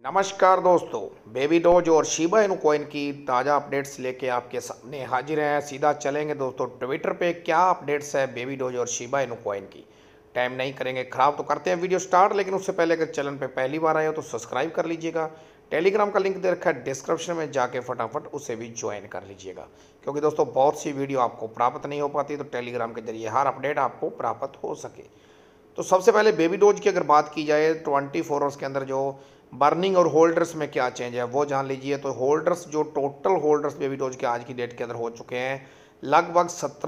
नमस्कार दोस्तों, Baby Doge और शिबा इनु कॉइन की ताज़ा अपडेट्स लेके आपके सामने हाजिर हैं। सीधा चलेंगे दोस्तों ट्विटर पे, क्या अपडेट्स है बेबी डोज और शिबा इनु कॉइन की। टाइम नहीं करेंगे खराब, तो करते हैं वीडियो स्टार्ट। लेकिन उससे पहले अगर चैनल पे पहली बार आए हो तो सब्सक्राइब कर लीजिएगा। टेलीग्राम का लिंक दे रखा है डिस्क्रिप्शन में, जाके फटाफट उसे भी ज्वाइन कर लीजिएगा, क्योंकि दोस्तों बहुत सी वीडियो आपको प्राप्त नहीं हो पाती, तो टेलीग्राम के जरिए हर अपडेट आपको प्राप्त हो सके। तो सबसे पहले बेबी डोज की अगर बात की जाए 24 आवर्स के अंदर जो बर्निंग और होल्डर्स में क्या चेंज है वो जान लीजिए। तो होल्डर्स, जो टोटल होल्डर्स बेबी डोज के आज की डेट के अंदर हो चुके हैं लगभग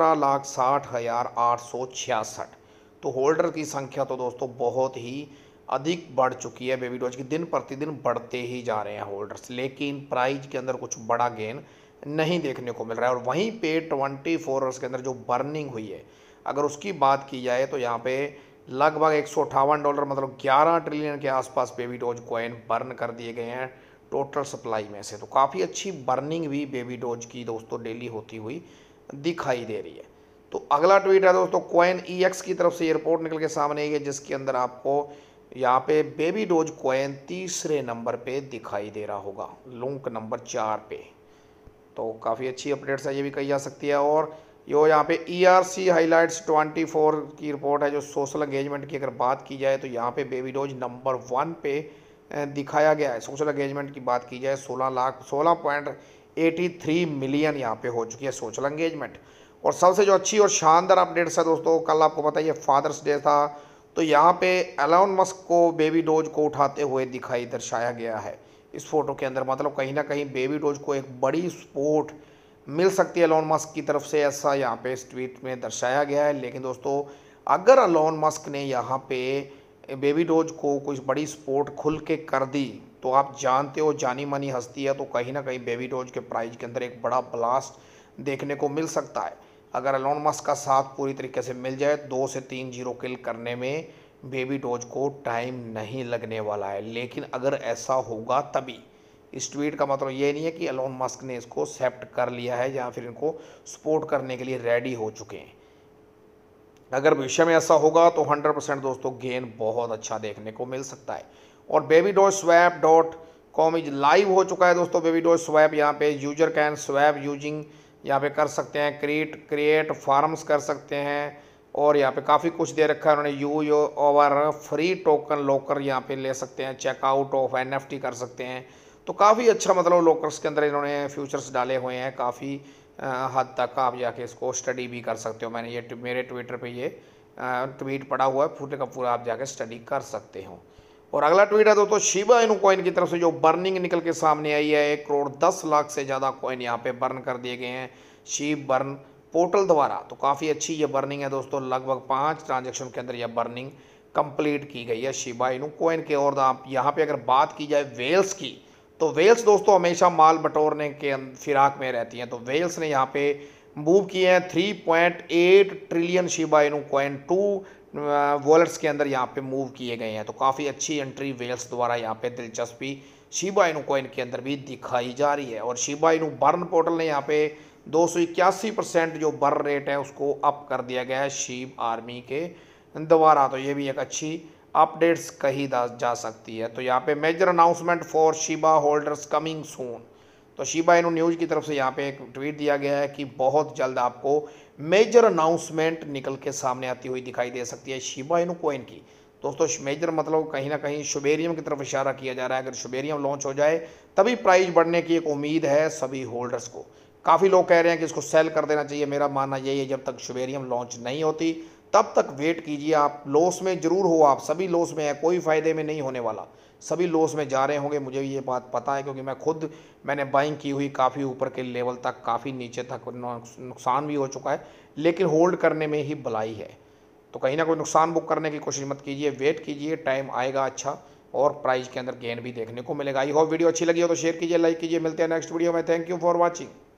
17,60,866। तो होल्डर की संख्या तो दोस्तों बहुत ही अधिक बढ़ चुकी है बेबी डोज की, दिन प्रतिदिन बढ़ते ही जा रहे हैं होल्डर्स, लेकिन प्राइस के अंदर कुछ बड़ा गेन नहीं देखने को मिल रहा है। और वहीं पे 24 आवर्स के अंदर जो बर्निंग हुई है अगर उसकी बात की जाए तो यहाँ पे लगभग $158 मतलब 11 ट्रिलियन के आसपास बेबी डोज कॉइन बर्न कर दिए गए हैं टोटल सप्लाई में से। तो काफ़ी अच्छी बर्निंग भी बेबी डोज की दोस्तों डेली होती हुई दिखाई दे रही है। तो अगला ट्वीट है दोस्तों कॉइन EX की तरफ से ये रिपोर्ट निकल के सामने आई है, जिसके अंदर आपको यहाँ पे बेबी डोज कॉइन तीसरे नंबर पे दिखाई दे रहा होगा, लिंक नंबर 4 पे। तो काफ़ी अच्छी अपडेट्स है, ये भी कही जा सकती है। और यो यहाँ पे ERC हाईलाइट्स 24 की रिपोर्ट है जो सोशल एंगेजमेंट की अगर बात की जाए तो यहाँ पे बेबी डोज नंबर 1 पे दिखाया गया है। सोशल एंगेजमेंट की बात की जाए 16.83 मिलियन यहाँ पे हो चुकी है सोशल एंगेजमेंट। और सबसे जो अच्छी और शानदार अपडेट्स है दोस्तों, कल आपको पता है फादर्स डे था, तो यहाँ पे एलोन मस्क को बेबी डोज को उठाते हुए दिखाई दर्शाया गया है इस फोटो के अंदर। मतलब कहीं ना कहीं बेबी डोज को एक बड़ी सपोर्ट मिल सकती है एलोन मस्क की तरफ से, ऐसा यहाँ पे इस ट्वीट में दर्शाया गया है। लेकिन दोस्तों अगर एलोन मस्क ने यहाँ पे बेबी डोज को कुछ बड़ी सपोर्ट खुल के कर दी तो आप जानते हो जानी मानी हस्ती है, तो कहीं ना कहीं बेबी डोज के प्राइस के अंदर एक बड़ा ब्लास्ट देखने को मिल सकता है। अगर एलोन मस्क का साथ पूरी तरीके से मिल जाए 2 से 3 जीरो किल करने में बेबी डोज को टाइम नहीं लगने वाला है। लेकिन अगर ऐसा होगा तभी, इस ट्वीट का मतलब ये नहीं है कि एलोन मस्क ने इसको एक्सेप्ट कर लिया है या फिर इनको सपोर्ट करने के लिए रेडी हो चुके हैं। अगर भविष्य में ऐसा होगा तो 100% दोस्तों गेन बहुत अच्छा देखने को मिल सकता है। और baby doge swap .com is live हो चुका है दोस्तों। बेबी डोज स्वैप यहाँ पे यूजर कैन स्वैप यूजिंग यहाँ पे कर सकते हैं, क्रिएट फार्म्स कर सकते हैं, और यहाँ पे काफ़ी कुछ दे रखा है उन्होंने। You over free token locker यहाँ पे ले सकते हैं, चेकआउट ऑफ NFT कर सकते हैं। तो काफ़ी अच्छा मतलब लॉकर्स के अंदर इन्होंने फ्यूचर्स डाले हुए हैं, काफ़ी हद तक आप जाके इसको स्टडी भी कर सकते हो। मैंने ये मेरे ट्विटर पे ये ट्वीट पड़ा हुआ है, पूरे का पूरा आप जाके स्टडी कर सकते हो। और अगला ट्वीट है दोस्तों शिबा इनु कॉइन की तरफ से जो बर्निंग निकल के सामने आई है। 1,10,00,000 से ज़्यादा कॉइन यहाँ पे बर्न कर दिए गए हैं शीब बर्न पोर्टल द्वारा। तो काफ़ी अच्छी ये बर्निंग है दोस्तों, लगभग 5 ट्रांजेक्शन के अंदर यह बर्निंग कंप्लीट की गई है शिबा इनु कॉइन के। और आप यहाँ पे अगर बात की जाए वेल्स की, तो वेल्स दोस्तों हमेशा माल बटोरने के फिराक में रहती हैं। तो वेल्स ने यहाँ पे मूव किए हैं 3.8 trillion Shiba Inu coin 2 wallets के अंदर यहाँ पे मूव किए गए हैं। तो काफ़ी अच्छी एंट्री वेल्स द्वारा यहाँ पे दिलचस्पी शिबा इनु कॉइन के अंदर भी दिखाई जा रही है। और शिबा इनु बर्न पोर्टल ने यहाँ पे 281% जो बर्न रेट है उसको अप कर दिया गया है शीब आर्मी के द्वारा। तो ये भी एक अच्छी अपडेट्स कही जा सकती है। तो यहाँ पे major announcement for Shiba holders coming soon. तो शिबा इनु न्यूज़ की तरफ से यहाँ पे एक ट्वीट दिया गया है कि बहुत जल्द आपको मेजर अनाउंसमेंट निकल के सामने आती हुई दिखाई दे सकती है शिबा इनु कॉइन की। दोस्तों मेजर मतलब कहीं ना कहीं शुबेरियम की तरफ इशारा किया जा रहा है। अगर शुबेरियम लॉन्च हो जाए तभी प्राइस बढ़ने की एक उम्मीद है सभी होल्डर्स को। काफ़ी लोग कह रहे हैं कि इसको सेल कर देना चाहिए, मेरा मानना यही है जब तक शुबेरियम लॉन्च नहीं होती तब तक वेट कीजिए। आप लॉस में जरूर हो, आप सभी लॉस में है, कोई फ़ायदे में नहीं होने वाला, सभी लॉस में जा रहे होंगे, मुझे ये बात पता है, क्योंकि मैंने बाइंग की हुई काफ़ी ऊपर के लेवल तक, काफ़ी नीचे तक नुकसान भी हो चुका है, लेकिन होल्ड करने में ही भलाई है। तो कहीं ना कोई नुकसान बुक करने की कोशिश मत कीजिए, वेट कीजिए, टाइम आएगा अच्छा और प्राइस के अंदर गेन भी देखने को मिलेगा। आई होप वीडियो अच्छी लगी हो तो शेयर कीजिए, लाइक कीजिए। मिलते हैं नेक्स्ट वीडियो में। Thank you for watching.